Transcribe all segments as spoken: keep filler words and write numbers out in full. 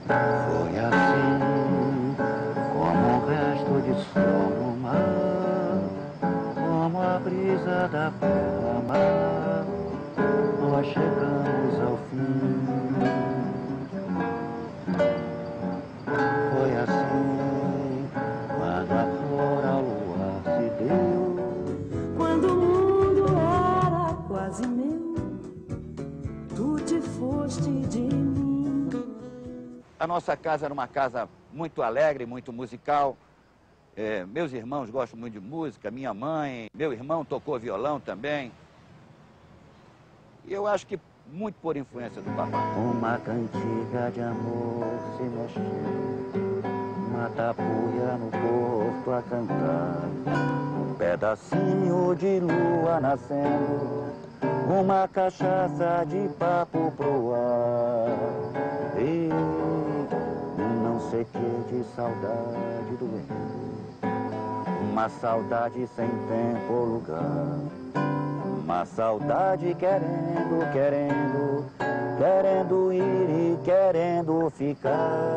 Foi assim, como um resto de sol no mar, como a brisa da beira-mar, nós chegamos ao fim. Foi assim, quando a flor ao luar se deu, quando o mundo era quase meu, tu te foste de mim. A nossa casa era uma casa muito alegre, muito musical. É, meus irmãos gostam muito de música, minha mãe, meu irmão tocou violão também. E eu acho que muito por influência do papai. uma cantiga de amor se mexeu, uma tapuia no porto a cantar, um pedacinho de lua nascendo, uma cachaça de papo pro ar, e um não sei que de saudade doendo, uma saudade sem tempo ou lugar, uma saudade querendo, querendo, querendo ir e querendo ficar.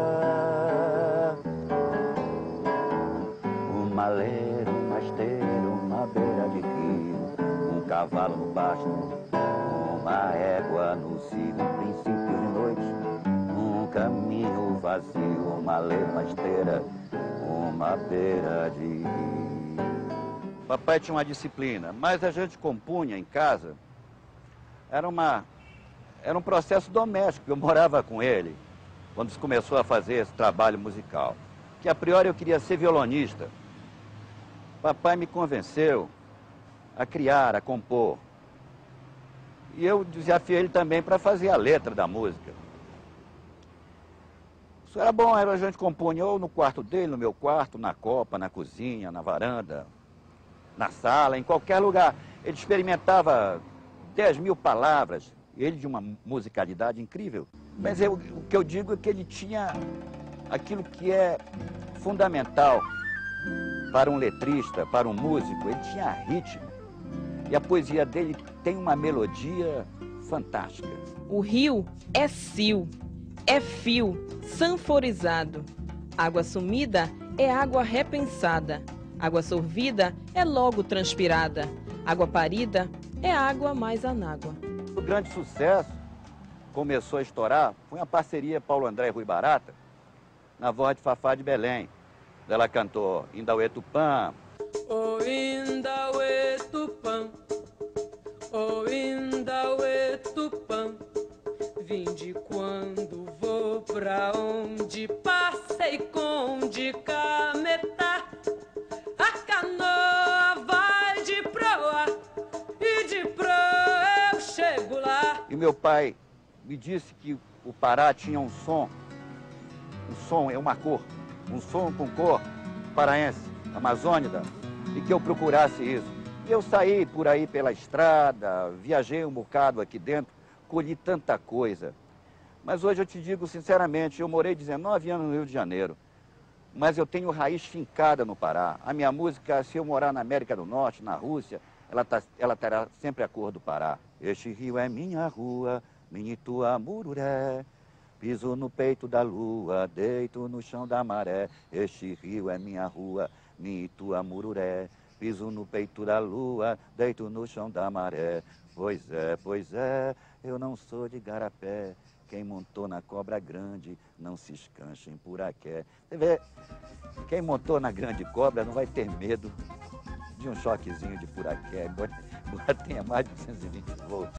Uma leira, uma esteira, uma beira de rio, um cavalo no pasto, uma égua no cio, um princípio de noite, um caminho vazio, uma leira, uma esteira, uma beira de rio. Papai tinha uma disciplina, mas a gente compunha em casa. Era, uma, era um processo doméstico. Eu morava com ele quando se começou a fazer esse trabalho musical. Que a priori eu queria ser violonista. Papai me convenceu a criar, a compor. E eu desafiei ele também para fazer a letra da música. Isso era bom, era a gente compunha ou no quarto dele, no meu quarto, na copa, na cozinha, na varanda, na sala, em qualquer lugar. Ele experimentava dez mil palavras, ele de uma musicalidade incrível. Mas eu, o que eu digo é que ele tinha aquilo que é fundamental para um letrista, para um músico, ele tinha ritmo. E a poesia dele tem uma melodia fantástica. O rio é cio, é fio, sanforizado. Água sumida é água repensada. Água sorvida é logo transpirada. Água parida é água mais anágua. O grande sucesso começou a estourar foi uma parceria Paulo André e Rui Barata, na voz de Fafá de Belém. Ela cantou Indauê Tupã. Oh, Indauê Tupã, oh, Indauê Tupã, vim de quando vou pra onde passei com de cametá. A canoa vai de proa e de proa eu chego lá. E meu pai me disse que o Pará tinha um som, um som é uma cor, um som com cor paraense, amazônica, e que eu procurasse isso. E eu saí por aí pela estrada, viajei um bocado aqui dentro, colhi tanta coisa. Mas hoje eu te digo sinceramente, eu morei dezenove anos no Rio de Janeiro, mas eu tenho raiz fincada no Pará. A minha música, se eu morar na América do Norte, na Rússia, ela, tá, ela terá sempre a cor do Pará. Este rio é minha rua, minha Ituamururé, piso no peito da lua, deito no chão da maré. Este rio é minha rua, minha Ituamururé, piso no peito da lua, deito no chão da maré. Pois é, pois é, eu não sou de garapé, quem montou na cobra grande, não se escanchem por aqui. Você vê, quem montou na grande cobra não vai ter medo de um choquezinho de furaqué, embora tenha mais de duzentos e vinte volts.